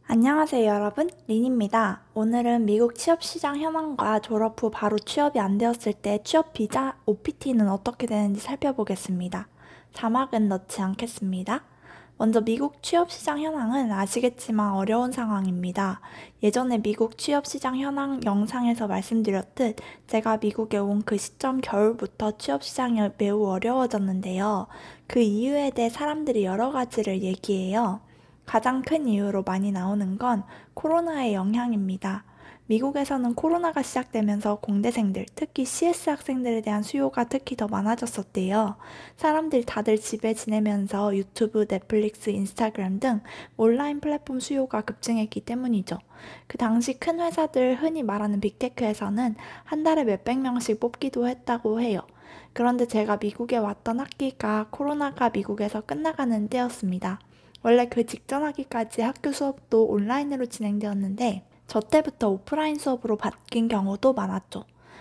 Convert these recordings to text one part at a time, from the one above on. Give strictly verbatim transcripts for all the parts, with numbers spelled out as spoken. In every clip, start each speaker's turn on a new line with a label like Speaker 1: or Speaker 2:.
Speaker 1: 안녕하세요 여러분, 린입니다. 오늘은 미국 취업시장 현황과 졸업 후 바로 취업이 안 되었을 때 취업 비자 오피티는 어떻게 되는지 살펴보겠습니다. 자막은 넣지 않겠습니다. 먼저 미국 취업시장 현황은 아시겠지만 어려운 상황입니다. 예전에 미국 취업시장 현황 영상에서 말씀드렸듯 제가 미국에 온 그 시점 겨울부터 취업시장이 매우 어려워졌는데요. 그 이유에 대해 사람들이 여러 가지를 얘기해요. 가장 큰 이유로 많이 나오는 건 코로나의 영향입니다. 미국에서는 코로나가 시작되면서 공대생들, 특히 씨에스 학생들에 대한 수요가 특히 더 많아졌었대요. 사람들이 다들 집에 지내면서 유튜브, 넷플릭스, 인스타그램 등 온라인 플랫폼 수요가 급증했기 때문이죠. 그 당시 큰 회사들, 흔히 말하는 빅테크에서는 한 달에 몇백 명씩 뽑기도 했다고 해요. 그런데 제가 미국에 왔던 학기가 코로나가 미국에서 끝나가는 때였습니다. 원래 그 직전 학기까지 학교 수업도 온라인으로 진행되었는데 저 때부터 오프라인 수업으로 바뀐 경우도 많았죠.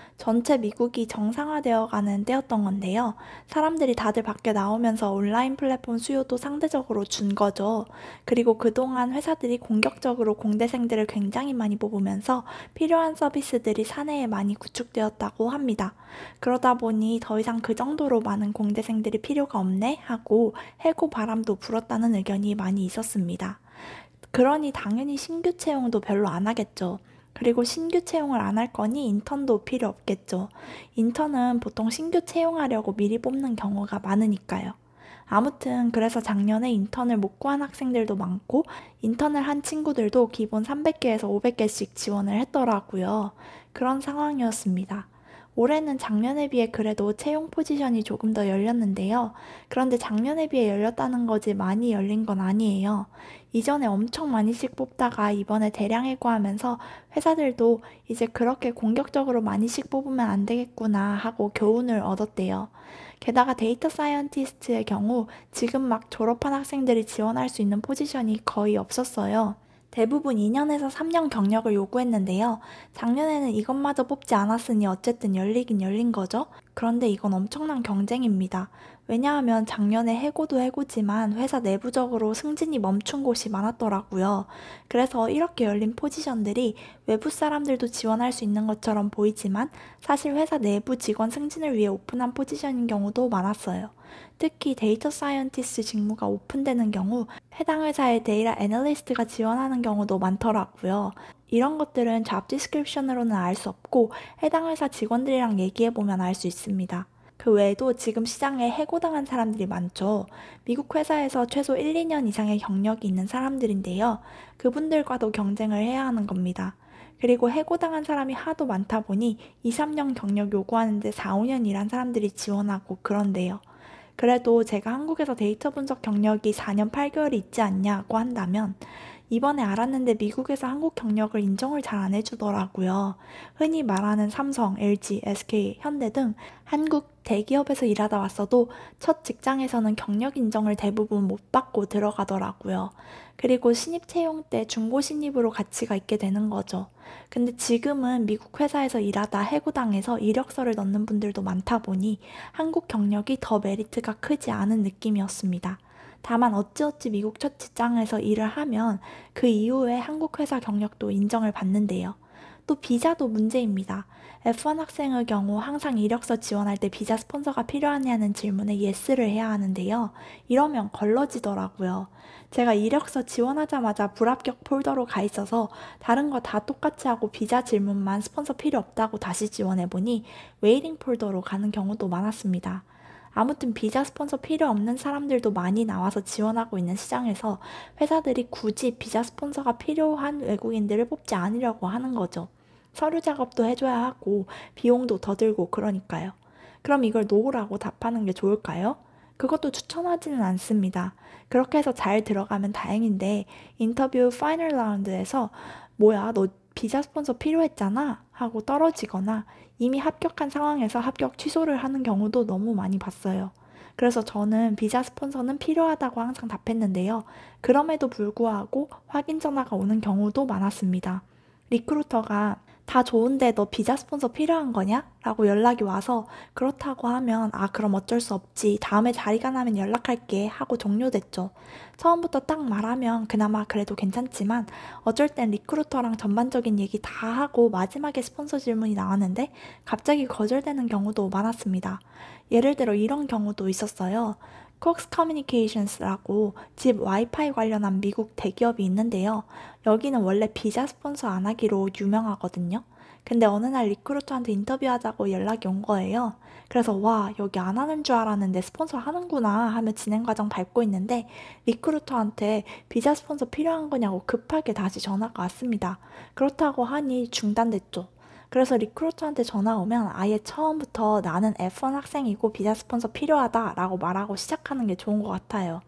Speaker 1: 전체 미국이 정상화되어 가는 때였던 건데요. 사람들이 다들 밖에 나오면서 온라인 플랫폼 수요도 상대적으로 준 거죠. 그리고 그동안 회사들이 공격적으로 공대생들을 굉장히 많이 뽑으면서 필요한 서비스들이 사내에 많이 구축되었다고 합니다. 그러다 보니 더 이상 그 정도로 많은 공대생들이 필요가 없네 하고 해고 바람도 불었다는 의견이 많이 있었습니다. 그러니 당연히 신규 채용도 별로 안 하겠죠. 그리고 신규 채용을 안 할 거니 인턴도 필요 없겠죠. 인턴은 보통 신규 채용하려고 미리 뽑는 경우가 많으니까요. 아무튼 그래서 작년에 인턴을 못 구한 학생들도 많고 인턴을 한 친구들도 기본 삼백 개에서 오백 개씩 지원을 했더라고요. 그런 상황이었습니다. 올해는 작년에 비해 그래도 채용 포지션이 조금 더 열렸는데요. 그런데 작년에 비해 열렸다는 거지 많이 열린 건 아니에요. 이전에 엄청 많이씩 뽑다가 이번에 대량 해고하면서 회사들도 이제 그렇게 공격적으로 많이씩 뽑으면 안 되겠구나 하고 교훈을 얻었대요. 게다가 데이터 사이언티스트의 경우 지금 막 졸업한 학생들이 지원할 수 있는 포지션이 거의 없었어요. 대부분 이 년에서 삼 년 경력을 요구했는데요. 작년에는 이것마저 뽑지 않았으니 어쨌든 열리긴 열린 거죠. 그런데 이건 엄청난 경쟁입니다. 왜냐하면 작년에 해고도 해고지만 회사 내부적으로 승진이 멈춘 곳이 많았더라고요. 그래서 이렇게 열린 포지션들이 외부 사람들도 지원할 수 있는 것처럼 보이지만 사실 회사 내부 직원 승진을 위해 오픈한 포지션인 경우도 많았어요. 특히 데이터 사이언티스트 직무가 오픈되는 경우 해당 회사의 데이터 애널리스트가 지원하는 경우도 많더라고요. 이런 것들은 잡 디스크립션으로는 알 수 없고 해당 회사 직원들이랑 얘기해보면 알 수 있습니다. 그 외에도 지금 시장에 해고당한 사람들이 많죠. 미국 회사에서 최소 일, 이 년 이상의 경력이 있는 사람들인데요. 그분들과도 경쟁을 해야 하는 겁니다. 그리고 해고당한 사람이 하도 많다 보니 이, 삼 년 경력 요구하는데 사, 오 년 일한 사람들이 지원하고 그런데요. 그래도 제가 한국에서 데이터 분석 경력이 사 년 팔 개월이 있지 않냐고 한다면 이번에 알았는데 미국에서 한국 경력을 인정을 잘 안 해주더라고요. 흔히 말하는 삼성, 엘지, 에스케이, 현대 등 한국 대기업에서 일하다 왔어도 첫 직장에서는 경력 인정을 대부분 못 받고 들어가더라고요. 그리고 신입 채용 때 중고 신입으로 가치가 있게 되는 거죠. 근데 지금은 미국 회사에서 일하다 해고당해서 이력서를 넣는 분들도 많다 보니 한국 경력이 더 메리트가 크지 않은 느낌이었습니다. 다만 어찌어찌 미국 첫 직장에서 일을 하면 그 이후에 한국 회사 경력도 인정을 받는데요. 또 비자도 문제입니다. 에프 원 학생의 경우 항상 이력서 지원할 때 비자 스폰서가 필요하냐는 질문에 예스를 해야 하는데요. 이러면 걸러지더라고요. 제가 이력서 지원하자마자 불합격 폴더로 가 있어서 다른 거 다 똑같이 하고 비자 질문만 스폰서 필요 없다고 다시 지원해보니 웨이팅 폴더로 가는 경우도 많았습니다. 아무튼 비자 스폰서 필요 없는 사람들도 많이 나와서 지원하고 있는 시장에서 회사들이 굳이 비자 스폰서가 필요한 외국인들을 뽑지 않으려고 하는 거죠. 서류 작업도 해줘야 하고 비용도 더 들고 그러니까요. 그럼 이걸 노라고 답하는 게 좋을까요? 그것도 추천하지는 않습니다. 그렇게 해서 잘 들어가면 다행인데 인터뷰 파이널 라운드에서 뭐야 너 비자 스폰서 필요했잖아 하고 떨어지거나 이미 합격한 상황에서 합격 취소를 하는 경우도 너무 많이 봤어요. 그래서 저는 비자 스폰서는 필요하다고 항상 답했는데요. 그럼에도 불구하고 확인 전화가 오는 경우도 많았습니다. 리크루터가 다 좋은데 너 비자 스폰서 필요한 거냐? 라고 연락이 와서 그렇다고 하면 아 그럼 어쩔 수 없지. 다음에 자리가 나면 연락할게 하고 종료됐죠. 처음부터 딱 말하면 그나마 그래도 괜찮지만 어쩔 땐 리크루터랑 전반적인 얘기 다 하고 마지막에 스폰서 질문이 나왔는데 갑자기 거절되는 경우도 많았습니다. 예를 들어 이런 경우도 있었어요. 콕스 커뮤니케이션스라고 집 와이파이 관련한 미국 대기업이 있는데요. 여기는 원래 비자 스폰서 안 하기로 유명하거든요. 근데 어느 날 리크루터한테 인터뷰하자고 연락이 온 거예요. 그래서 와 여기 안 하는 줄 알았는데 스폰서 하는구나 하며 진행 과정 밟고 있는데 리크루터한테 비자 스폰서 필요한 거냐고 급하게 다시 전화가 왔습니다. 그렇다고 하니 중단됐죠. 그래서 리크루터한테 전화 오면 아예 처음부터 나는 에프 원 학생이고 비자 스폰서 필요하다 라고 말하고 시작하는 게 좋은 것 같아요.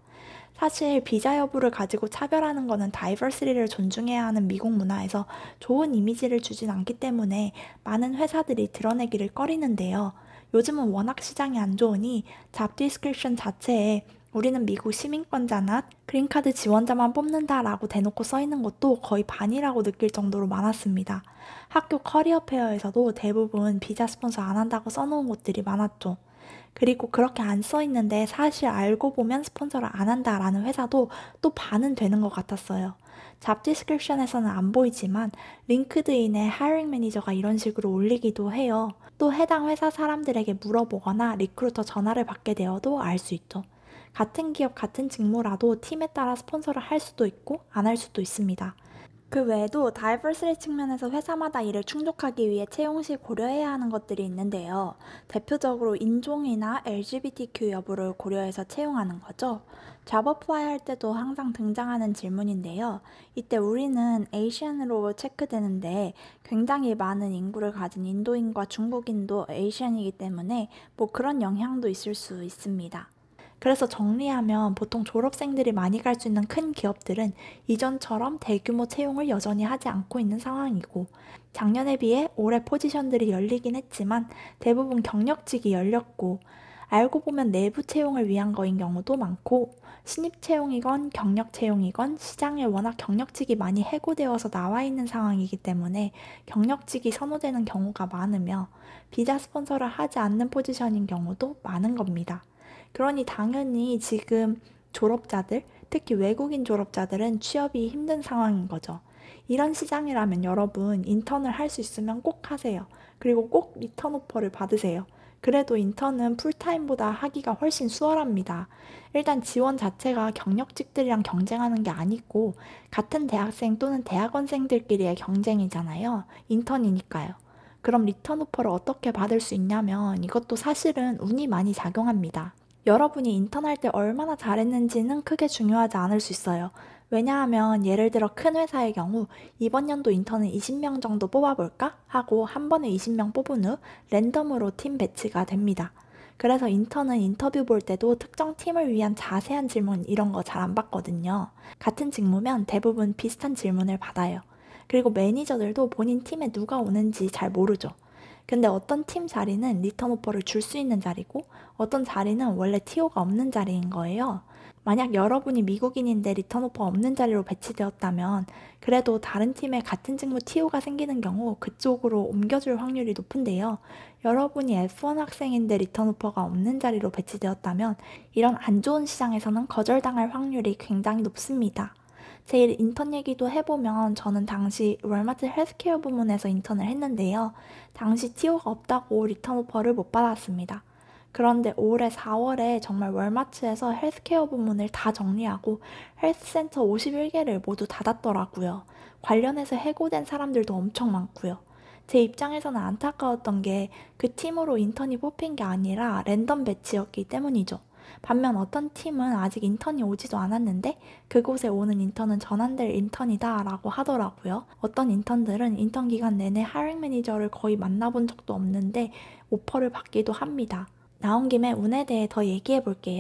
Speaker 1: 사실 비자 여부를 가지고 차별하는 거는 다이버시티를 존중해야 하는 미국 문화에서 좋은 이미지를 주진 않기 때문에 많은 회사들이 드러내기를 꺼리는데요. 요즘은 워낙 시장이 안 좋으니 잡 디스크립션 자체에 우리는 미국 시민권자나 그린카드 지원자만 뽑는다라고 대놓고 써있는 것도 거의 반이라고 느낄 정도로 많았습니다. 학교 커리어 페어에서도 대부분 비자 스폰서 안 한다고 써놓은 곳들이 많았죠. 그리고 그렇게 안 써있는데 사실 알고 보면 스폰서를 안 한다라는 회사도 또 반은 되는 것 같았어요. 잡 디스크립션에서는 안 보이지만 링크드인에 하이링 매니저가 이런 식으로 올리기도 해요. 또 해당 회사 사람들에게 물어보거나 리크루터 전화를 받게 되어도 알 수 있죠. 같은 기업 같은 직무라도 팀에 따라 스폰서를 할 수도 있고 안 할 수도 있습니다. 그 외에도 다이버시티 측면에서 회사마다 이를 충족하기 위해 채용 시 고려해야 하는 것들이 있는데요. 대표적으로 인종이나 엘지비티큐 여부를 고려해서 채용하는 거죠. 잡 어플라이 할 때도 항상 등장하는 질문인데요. 이때 우리는 에이시안으로 체크되는데 굉장히 많은 인구를 가진 인도인과 중국인도 에이시안이기 때문에 뭐 그런 영향도 있을 수 있습니다. 그래서 정리하면 보통 졸업생들이 많이 갈 수 있는 큰 기업들은 이전처럼 대규모 채용을 여전히 하지 않고 있는 상황이고 작년에 비해 올해 포지션들이 열리긴 했지만 대부분 경력직이 열렸고 알고 보면 내부 채용을 위한 거인 경우도 많고 신입 채용이건 경력 채용이건 시장에 워낙 경력직이 많이 해고되어서 나와 있는 상황이기 때문에 경력직이 선호되는 경우가 많으며 비자 스폰서를 하지 않는 포지션인 경우도 많은 겁니다. 그러니 당연히 지금 졸업자들, 특히 외국인 졸업자들은 취업이 힘든 상황인 거죠. 이런 시장이라면 여러분 인턴을 할 수 있으면 꼭 하세요. 그리고 꼭 리턴 오퍼를 받으세요. 그래도 인턴은 풀타임보다 하기가 훨씬 수월합니다. 일단 지원 자체가 경력직들이랑 경쟁하는 게 아니고 같은 대학생 또는 대학원생들끼리의 경쟁이잖아요. 인턴이니까요. 그럼 리턴 오퍼를 어떻게 받을 수 있냐면 이것도 사실은 운이 많이 작용합니다. 여러분이 인턴할 때 얼마나 잘했는지는 크게 중요하지 않을 수 있어요. 왜냐하면 예를 들어 큰 회사의 경우 이번 연도 인턴은 이십 명 정도 뽑아볼까? 하고 한 번에 이십 명 뽑은 후 랜덤으로 팀 배치가 됩니다. 그래서 인턴은 인터뷰 볼 때도 특정 팀을 위한 자세한 질문 이런 거 잘 안 받거든요. 같은 직무면 대부분 비슷한 질문을 받아요. 그리고 매니저들도 본인 팀에 누가 오는지 잘 모르죠. 근데 어떤 팀 자리는 리턴 오퍼를 줄 수 있는 자리고 어떤 자리는 원래 티오가 없는 자리인 거예요. 만약 여러분이 미국인인데 리턴 오퍼 없는 자리로 배치되었다면 그래도 다른 팀에 같은 직무 티오가 생기는 경우 그쪽으로 옮겨줄 확률이 높은데요. 여러분이 에프 원 학생인데 리턴 오퍼가 없는 자리로 배치되었다면 이런 안 좋은 시장에서는 거절당할 확률이 굉장히 높습니다. 제 인턴 얘기도 해보면 저는 당시 월마트 헬스케어 부문에서 인턴을 했는데요. 당시 티오가 없다고 리턴 오퍼를 못 받았습니다. 그런데 올해 사월에 정말 월마트에서 헬스케어 부문을 다 정리하고 헬스센터 오십일 개를 모두 닫았더라고요. 관련해서 해고된 사람들도 엄청 많고요. 제 입장에서는 안타까웠던 게 그 팀으로 인턴이 뽑힌 게 아니라 랜덤 배치였기 때문이죠. 반면 어떤 팀은 아직 인턴이 오지도 않았는데 그곳에 오는 인턴은 전환될 인턴이다 라고 하더라고요. 어떤 인턴들은 인턴 기간 내내 하이링 매니저를 거의 만나본 적도 없는데 오퍼를 받기도 합니다. 나온 김에 운에 대해 더 얘기해 볼게요.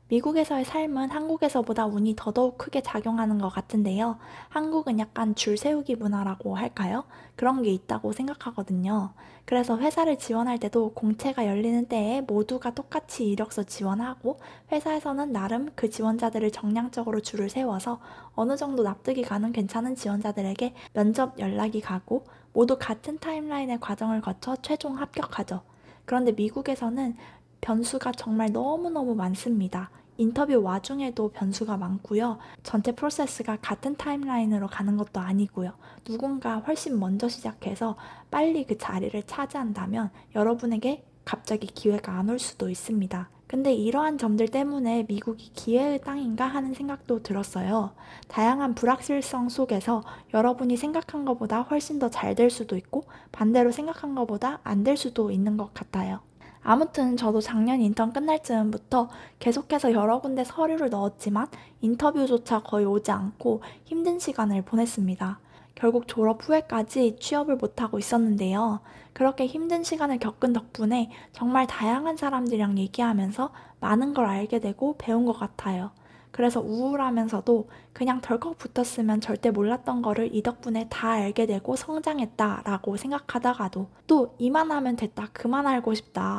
Speaker 1: 미국에서의 삶은 한국에서보다 운이 더더욱 크게 작용하는 것 같은데요. 한국은 약간 줄 세우기 문화라고 할까요? 그런 게 있다고 생각하거든요. 그래서 회사를 지원할 때도 공채가 열리는 때에 모두가 똑같이 이력서 지원하고 회사에서는 나름 그 지원자들을 정량적으로 줄을 세워서 어느 정도 납득이 가는 괜찮은 지원자들에게 면접 연락이 가고 모두 같은 타임라인의 과정을 거쳐 최종 합격하죠. 그런데 미국에서는 변수가 정말 너무너무 많습니다. 인터뷰 와중에도 변수가 많고요. 전체 프로세스가 같은 타임라인으로 가는 것도 아니고요. 누군가 훨씬 먼저 시작해서 빨리 그 자리를 차지한다면 여러분에게 갑자기 기회가 안 올 수도 있습니다. 근데 이러한 점들 때문에 미국이 기회의 땅인가 하는 생각도 들었어요. 다양한 불확실성 속에서 여러분이 생각한 것보다 훨씬 더 잘 될 수도 있고 반대로 생각한 것보다 안 될 수도 있는 것 같아요. 아무튼 저도 작년 인턴 끝날 즈음부터 계속해서 여러 군데 서류를 넣었지만 인터뷰조차 거의 오지 않고 힘든 시간을 보냈습니다. 결국 졸업 후에까지 취업을 못하고 있었는데요. 그렇게 힘든 시간을 겪은 덕분에 정말 다양한 사람들이랑 얘기하면서 많은 걸 알게 되고 배운 것 같아요. 그래서 우울하면서도 그냥 덜컥 붙었으면 절대 몰랐던 거를 이 덕분에 다 알게 되고 성장했다라고 생각하다가도 또 이만하면 됐다, 그만 알고 싶다,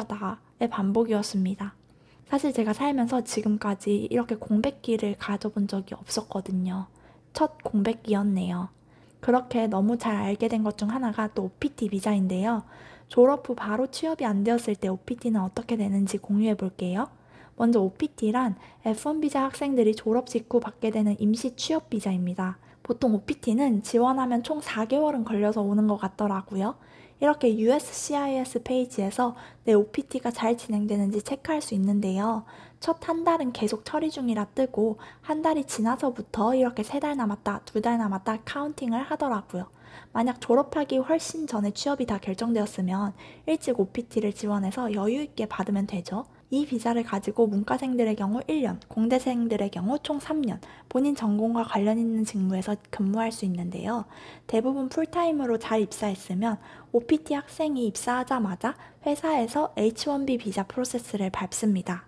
Speaker 1: 우울하다의 반복이었습니다. 사실 제가 살면서 지금까지 이렇게 공백기를 가져본 적이 없었거든요. 첫 공백기였네요. 그렇게 너무 잘 알게 된 것 중 하나가 또 오피티 비자인데요. 졸업 후 바로 취업이 안 되었을 때 오피티는 어떻게 되는지 공유해 볼게요. 먼저 오피티란 에프 원 비자 학생들이 졸업 직후 받게 되는 임시 취업 비자입니다. 보통 오피티는 지원하면 총 사 개월은 걸려서 오는 것 같더라고요. 이렇게 유 에스 씨 아이 에스 페이지에서 내 오피티가 잘 진행되는지 체크할 수 있는데요. 첫 한 달은 계속 처리 중이라 뜨고 한 달이 지나서부터 이렇게 세 달 남았다, 두 달 남았다 카운팅을 하더라고요. 만약 졸업하기 훨씬 전에 취업이 다 결정되었으면 일찍 오피티를 지원해서 여유 있게 받으면 되죠. 이 비자를 가지고 문과생들의 경우 일 년, 공대생들의 경우 총 삼 년, 본인 전공과 관련 있는 직무에서 근무할 수 있는데요. 대부분 풀타임으로 잘 입사했으면 오피티 학생이 입사하자마자 회사에서 에이치 원 비 비자 프로세스를 밟습니다.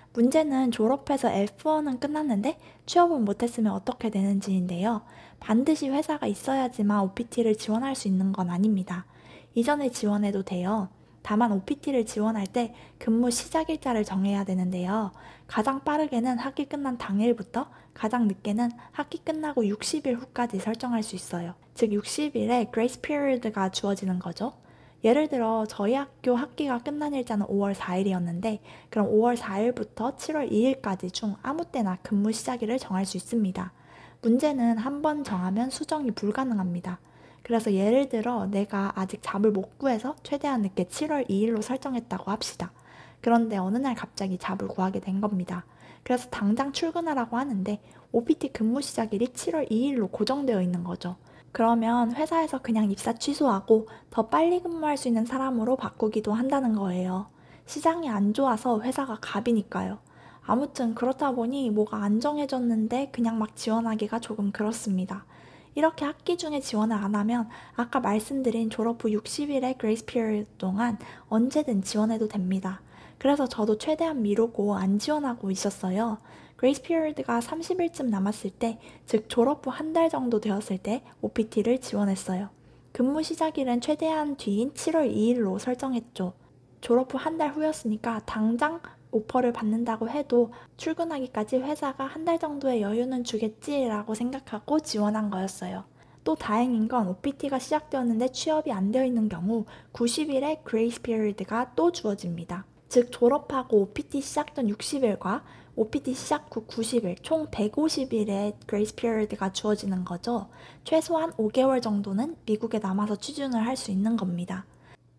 Speaker 1: 문제는 졸업해서 에프 원은 끝났는데 취업은 못했으면 어떻게 되는지인데요. 반드시 회사가 있어야지만 오피티를 지원할 수 있는 건 아닙니다. 이전에 지원해도 돼요. 다만 오피티를 지원할 때 근무 시작 일자를 정해야 되는데요. 가장 빠르게는 학기 끝난 당일부터 가장 늦게는 학기 끝나고 육십 일 후까지 설정할 수 있어요. 즉 육십 일에 그레이스 피리어드가 주어지는 거죠. 예를 들어 저희 학교 학기가 끝난 일자는 오월 사 일이었는데 그럼 오월 사 일부터 칠월 이 일까지 중 아무 때나 근무 시작일을 정할 수 있습니다. 문제는 한 번 정하면 수정이 불가능합니다. 그래서 예를 들어 내가 아직 잡을 못 구해서 최대한 늦게 칠월 이 일로 설정했다고 합시다. 그런데 어느 날 갑자기 잡을 구하게 된 겁니다. 그래서 당장 출근하라고 하는데 오피티 근무 시작일이 칠월 이 일로 고정되어 있는 거죠. 그러면 회사에서 그냥 입사 취소하고 더 빨리 근무할 수 있는 사람으로 바꾸기도 한다는 거예요. 시장이 안 좋아서 회사가 갑이니까요. 아무튼 그렇다 보니 뭐가 안 정해졌는데 그냥 막 지원하기가 조금 그렇습니다. 이렇게 학기 중에 지원을 안 하면 아까 말씀드린 졸업 후 육십 일의 그레이스 피리어드 동안 언제든 지원해도 됩니다. 그래서 저도 최대한 미루고 안 지원하고 있었어요. 그레이스 피리어드가 삼십 일쯤 남았을 때, 즉 졸업 후 한 달 정도 되었을 때 오피티를 지원했어요. 근무 시작일은 최대한 뒤인 칠월 이 일로 설정했죠. 졸업 후 한 달 후였으니까 당장 오퍼를 받는다고 해도 출근하기까지 회사가 한 달 정도의 여유는 주겠지라고 생각하고 지원한 거였어요. 또 다행인 건 오피티가 시작되었는데 취업이 안 되어 있는 경우 구십 일의 그레이스 피리어드가 또 주어집니다. 즉 졸업하고 오피티 시작 전 육십 일과 오피티 시작 후 구십 일, 총 백오십 일의 그레이스 피리어드가 주어지는 거죠. 최소한 오 개월 정도는 미국에 남아서 취준을 할 수 있는 겁니다.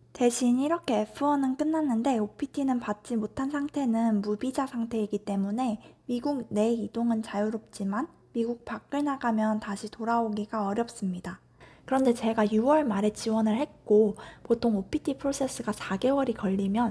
Speaker 1: 대신 이렇게 에프 원은 끝났는데 오피티는 받지 못한 상태는 무비자 상태이기 때문에 미국 내 이동은 자유롭지만 미국 밖을 나가면 다시 돌아오기가 어렵습니다. 그런데 제가 유월 말에 지원을 했고 보통 오피티 프로세스가 사 개월이 걸리면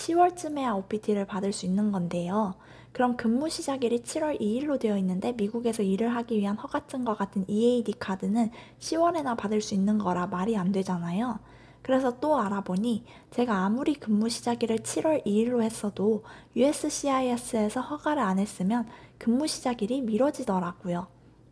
Speaker 1: 시월쯤에야 오피티를 받을 수 있는 건데요. 그럼 근무 시작일이 칠월 이 일로 되어 있는데 미국에서 일을 하기 위한 허가증과 같은 이 에이 디 카드는 시월에나 받을 수 있는 거라 말이 안 되잖아요. 그래서 또 알아보니 제가 아무리 근무 시작일을 칠월 이일로 했어도 유에스시아이에스에서 허가를 안 했으면 근무 시작일이 미뤄지더라고요.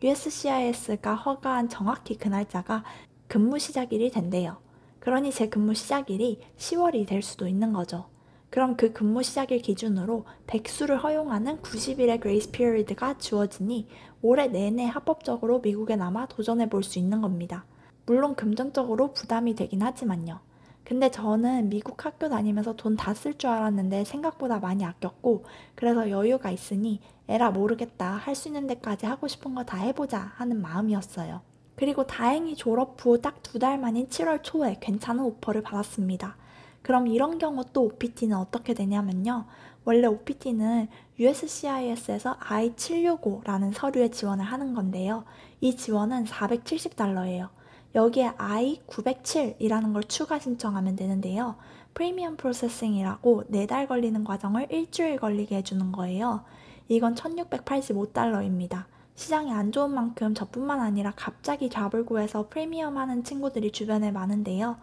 Speaker 1: 유에스시아이에스가 허가한 정확히 그 날짜가 근무 시작일이 된대요. 그러니 제 근무 시작일이 시월이 될 수도 있는 거죠. 그럼 그 근무 시작일 기준으로 백수를 허용하는 구십 일의 그레이스 피리드가 주어지니 올해 내내 합법적으로 미국에 남아 도전해 볼 수 있는 겁니다. 물론 금전적으로 부담이 되긴 하지만요. 근데 저는 미국 학교 다니면서 돈 다 쓸 줄 알았는데 생각보다 많이 아꼈고 그래서 여유가 있으니 에라 모르겠다 할 수 있는 데까지 하고 싶은 거 다 해보자 하는 마음이었어요. 그리고 다행히 졸업 후 딱 두 달 만인 칠월 초에 괜찮은 오퍼를 받았습니다. 그럼 이런 경우 또 오피티는 어떻게 되냐면요. 원래 오피티는 유에스시아이에스에서 아이 칠백육십오라는 서류에 지원을 하는 건데요. 이 지원은 사백칠십 달러예요. 여기에 아이 구백칠이라는 걸 추가 신청하면 되는데요. 프리미엄 프로세싱이라고 네 달 걸리는 과정을 일주일 걸리게 해주는 거예요. 이건 천육백팔십오 달러입니다. 시장이 안 좋은 만큼 저뿐만 아니라 갑자기 잡을 구해서 프리미엄 하는 친구들이 주변에 많은데요.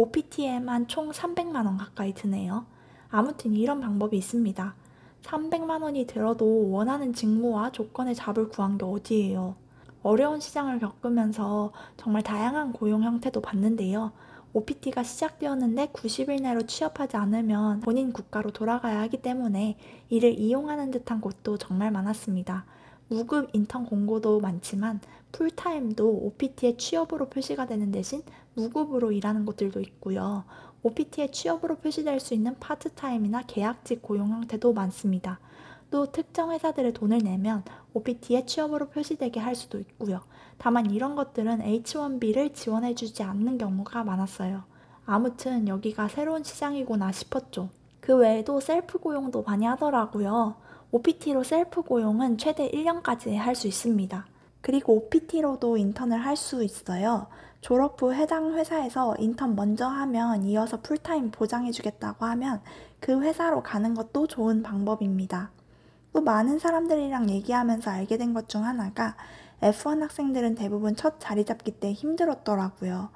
Speaker 1: 오피티에만 총 삼백만 원 가까이 드네요. 아무튼 이런 방법이 있습니다. 삼백만 원이 들어도 원하는 직무와 조건의 잡을 구한 게 어디예요. 어려운 시장을 겪으면서 정말 다양한 고용 형태도 봤는데요. 오피티가 시작되었는데 구십 일 내로 취업하지 않으면 본인 국가로 돌아가야 하기 때문에 이를 이용하는 듯한 곳도 정말 많았습니다. 무급 인턴 공고도 많지만 풀타임도 오피티의 취업으로 표시가 되는 대신 무급으로 일하는 곳들도 있고요. 오피티의 취업으로 표시될 수 있는 파트타임이나 계약직 고용 형태도 많습니다. 또 특정 회사들의 돈을 내면 오피티의 취업으로 표시되게 할 수도 있고요. 다만 이런 것들은 에이치 원 비를 지원해주지 않는 경우가 많았어요. 아무튼 여기가 새로운 시장이구나 싶었죠. 그 외에도 셀프 고용도 많이 하더라고요. 오피티로 셀프 고용은 최대 일 년까지 할 수 있습니다. 그리고 오피티로도 인턴을 할 수 있어요. 졸업 후 해당 회사에서 인턴 먼저 하면 이어서 풀타임 보장해주겠다고 하면 그 회사로 가는 것도 좋은 방법입니다. 또 많은 사람들이랑 얘기하면서 알게 된 것 중 하나가 에프 원 학생들은 대부분 첫 자리 잡기 때 힘들었더라고요.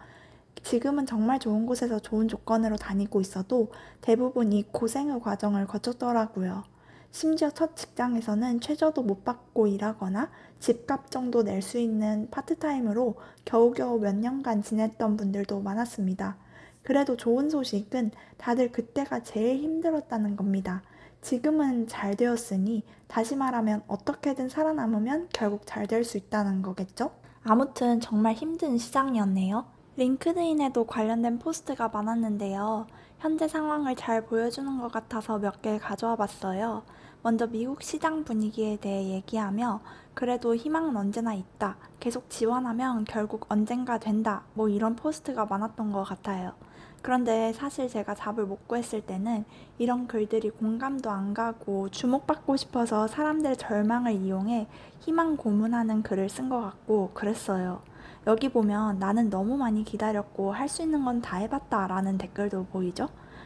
Speaker 1: 지금은 정말 좋은 곳에서 좋은 조건으로 다니고 있어도 대부분 이 고생의 과정을 거쳤더라고요. 심지어 첫 직장에서는 최저도 못 받고 일하거나 집값 정도 낼 수 있는 파트타임으로 겨우겨우 몇 년간 지냈던 분들도 많았습니다. 그래도 좋은 소식은 다들 그때가 제일 힘들었다는 겁니다. 지금은 잘 되었으니 다시 말하면 어떻게든 살아남으면 결국 잘 될 수 있다는 거겠죠? 아무튼 정말 힘든 시장이었네요. 링크드인에도 관련된 포스트가 많았는데요. 현재 상황을 잘 보여주는 것 같아서 몇 개 가져와 봤어요. 먼저 미국 시장 분위기에 대해 얘기하며 그래도 희망은 언제나 있다. 계속 지원하면 결국 언젠가 된다. 뭐 이런 포스트가 많았던 것 같아요. 그런데 사실 제가 잡을 못 구했을 때는 이런 글들이 공감도 안 가고 주목받고 싶어서 사람들의 절망을 이용해 희망 고문하는 글을 쓴 것 같고 그랬어요. 여기 보면 나는 너무 많이 기다렸고 할 수 있는 건 다 해봤다 라는 댓글도 보이죠?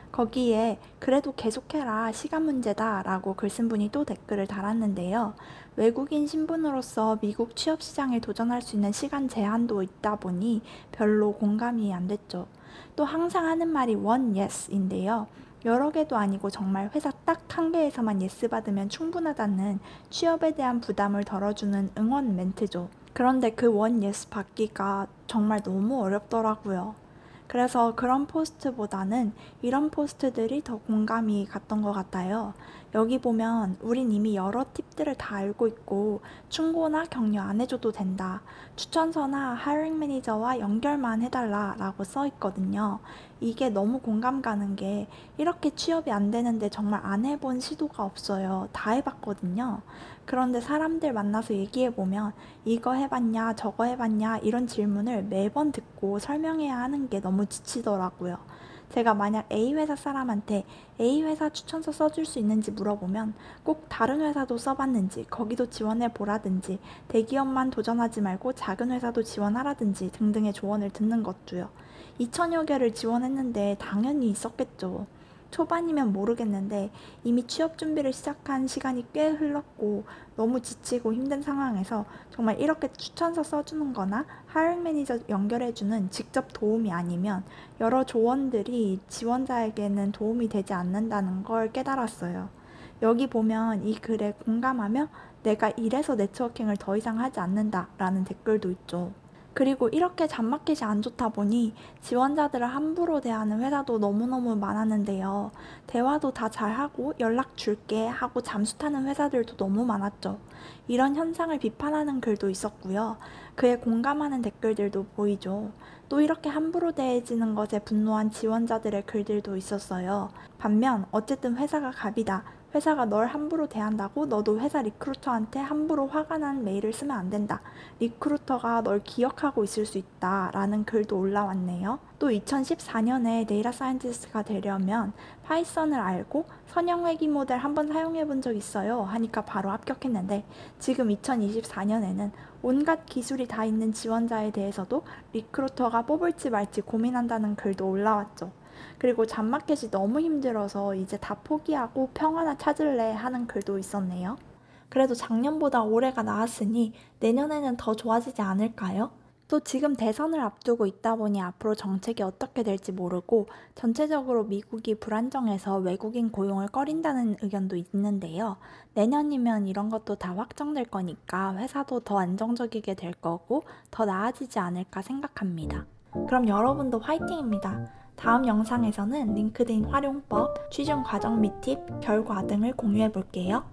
Speaker 1: 거기에 그래도 계속해라 시간 문제다 라고 글 쓴 분이 또 댓글을 달았는데요. 외국인 신분으로서 미국 취업시장에 도전할 수 있는 시간 제한도 있다 보니 별로 공감이 안 됐죠. 또 항상 하는 말이 one yes인데요. 여러 개도 아니고 정말 회사 딱 한 개에서만 예스 받으면 충분하다는 취업에 대한 부담을 덜어주는 응원 멘트죠. 그런데 그 원 예스 받기가 정말 너무 어렵더라고요. 그래서 그런 포스트보다는 이런 포스트들이 더 공감이 갔던 것 같아요. 여기 보면 우린 이미 여러 팁들을 다 알고 있고 충고나 격려 안 해줘도 된다. 추천서나 하이링 매니저와 연결만 해달라 라고 써 있거든요. 이게 너무 공감 가는 게 이렇게 취업이 안 되는데 정말 안 해본 시도가 없어요. 다 해봤거든요. 그런데 사람들 만나서 얘기해보면 이거 해봤냐 저거 해봤냐 이런 질문을 매번 듣고 설명해야 하는 게 너무 지치더라고요. 제가 만약 A 회사 사람한테 A 회사 추천서 써줄 수 있는지 물어보면 꼭 다른 회사도 써봤는지 거기도 지원해보라든지 대기업만 도전하지 말고 작은 회사도 지원하라든지 등등의 조언을 듣는 것도요. 이천여 개를 지원했는데 당연히 있었겠죠. 초반이면 모르겠는데 이미 취업 준비를 시작한 시간이 꽤 흘렀고 너무 지치고 힘든 상황에서 정말 이렇게 추천서 써주는 거나 하이링 매니저 연결해주는 직접 도움이 아니면 여러 조언들이 지원자에게는 도움이 되지 않는다는 걸 깨달았어요. 여기 보면 이 글에 공감하며 내가 이래서 네트워킹을 더 이상 하지 않는다 라는 댓글도 있죠. 그리고 이렇게 잡마켓이 안 좋다 보니 지원자들을 함부로 대하는 회사도 너무너무 많았는데요. 대화도 다 잘하고 연락 줄게 하고 잠수 타는 회사들도 너무 많았죠. 이런 현상을 비판하는 글도 있었고요. 그에 공감하는 댓글들도 보이죠. 또 이렇게 함부로 대해지는 것에 분노한 지원자들의 글들도 있었어요. 반면 어쨌든 회사가 갑이다. 회사가 널 함부로 대한다고 너도 회사 리크루터한테 함부로 화가 난 메일을 쓰면 안 된다. 리크루터가 널 기억하고 있을 수 있다. 라는 글도 올라왔네요. 또 이천십사 년에 데이터 사이언티스트가 되려면 파이썬을 알고 선형 회귀 모델 한번 사용해 본 적 있어요. 하니까 바로 합격했는데 지금 이천이십사 년에는 온갖 기술이 다 있는 지원자에 대해서도 리크루터가 뽑을지 말지 고민한다는 글도 올라왔죠. 그리고 잡마켓이 너무 힘들어서 이제 다 포기하고 평화나 찾을래 하는 글도 있었네요. 그래도 작년보다 올해가 나았으니 내년에는 더 좋아지지 않을까요? 또 지금 대선을 앞두고 있다 보니 앞으로 정책이 어떻게 될지 모르고 전체적으로 미국이 불안정해서 외국인 고용을 꺼린다는 의견도 있는데요. 내년이면 이런 것도 다 확정될 거니까 회사도 더 안정적이게 될 거고 더 나아지지 않을까 생각합니다. 그럼 여러분도 화이팅입니다. 다음 영상에서는 링크드인 활용법, 취준 과정 및 팁, 결과 등을 공유해 볼게요.